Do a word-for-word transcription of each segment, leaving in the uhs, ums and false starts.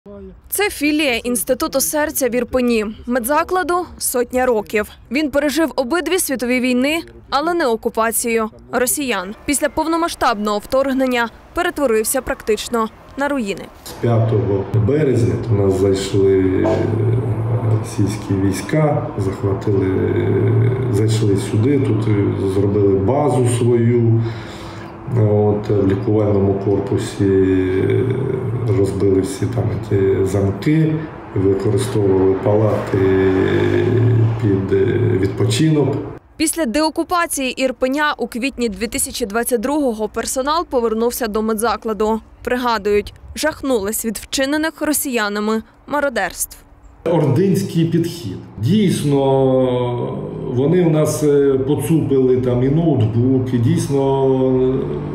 Це філія Інституту серця в Ірпені. Медзакладу – сотня років. Він пережив обидві світові війни, але не окупацію росіян. Після повномасштабного вторгнення перетворився практично на руїни. З п'ятого березня до нас зайшли російські війська, захватили, зайшли сюди, тут зробили базу свою. От, в лікувальному корпусі розбили всі там ті замки, використовували палати під відпочинок. Після деокупації Ірпеня у квітні дві тисячі двадцять другого персонал повернувся до медзакладу. Пригадують, жахнулись від вчинених росіянами мародерств. Ординський підхід. Дійсно, вони у нас поцупили там і ноутбуки, дійсно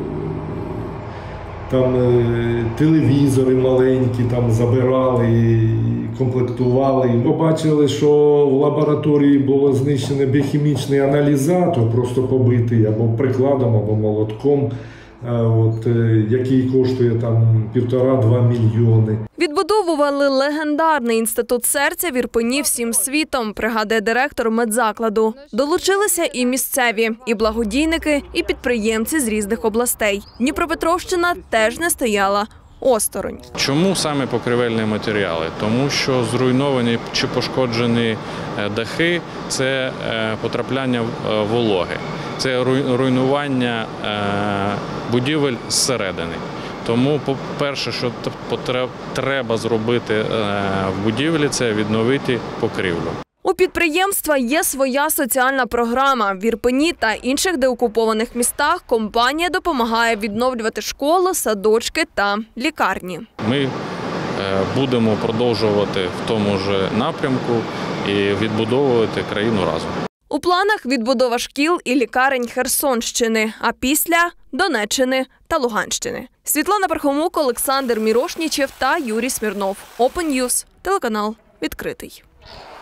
там телевізори маленькі там забирали, комплектували. І побачили, що в лабораторії було знищений біохімічний аналізатор, просто побитий або прикладом, або молотком. От, який коштує там півтора-два мільйони. Відбудовували легендарний інститут серця в Ірпені всім світом, пригадує директор медзакладу. Долучилися і місцеві, і благодійники, і підприємці з різних областей. Дніпропетровщина теж не стояла осторонь. Чому саме покрівельні матеріали? Тому що зруйновані чи пошкоджені дахи – це потрапляння вологи, це руйнування будівель зсередини. Тому, по-перше, що треба зробити в будівлі – це відновити покрівлю. У підприємства є своя соціальна програма. В Ірпені та інших деокупованих містах компанія допомагає відновлювати школи, садочки та лікарні. Ми будемо продовжувати в тому ж напрямку і відбудовувати країну разом. У планах відбудова шкіл і лікарень Херсонщини, а після – Донеччини та Луганщини. Світлана Пархомук, Олександр Мірошнічев та Юрій Смірнов. Open News, телеканал відкритий.